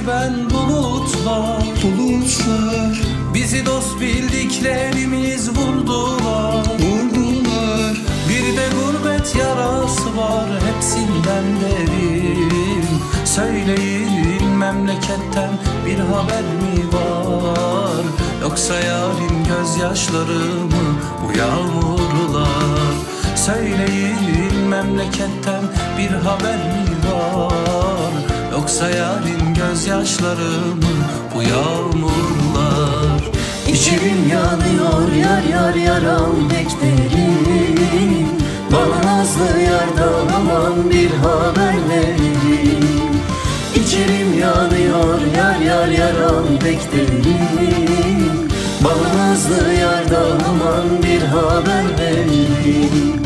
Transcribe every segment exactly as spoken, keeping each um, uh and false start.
ben bulutlar, bulutlar bizi dost bildiklerimiz vurdular, vurdular. Bir de gurbet yarası var hepsinden derin. Söyleyin memleketten bir haber mi var? Yoksa yarın gözyaşları mı bu yağmurlar? Söyleyin memleketten bir haber mi var? Yoksa yarın gözyaşları mı bu yağmurlar? İçerim yanıyor yar yar yaram pek derin. Bana nazlı yardan aman bir haber verin. İçerim yanıyor yar yar yaram pek derin. Bana nazlı yardan aman bir haber verin.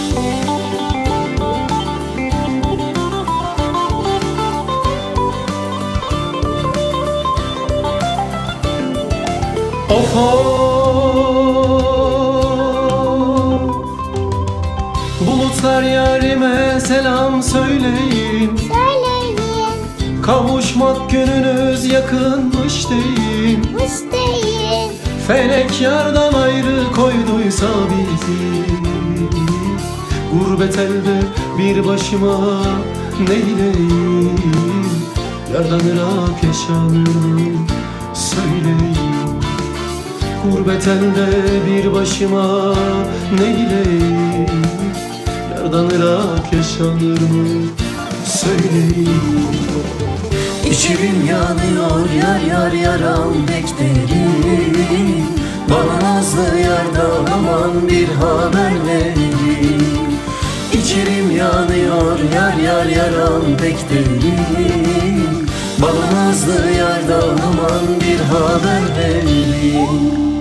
Of bulutlar yarime selam söyleyin. Söyleyin, Kavuşmak gününüz yakınmış deyin. hoş deyin. Felek yardan ayrı koyduysa bizi, gurbet elde bir başıma neyleyim? Yardan Irak yaşanır söyleyin. Gurbet elde bir başıma neyleyim? Yardan Irak yaşanır mı söyleyin. İçerim yanıyor yar yar yaram pek derin. Bana nazlı yardan aman bir haber verin. İçerim yanıyor yar yar yaram pek derin. Bana nazlı yardan aman bir haber verin.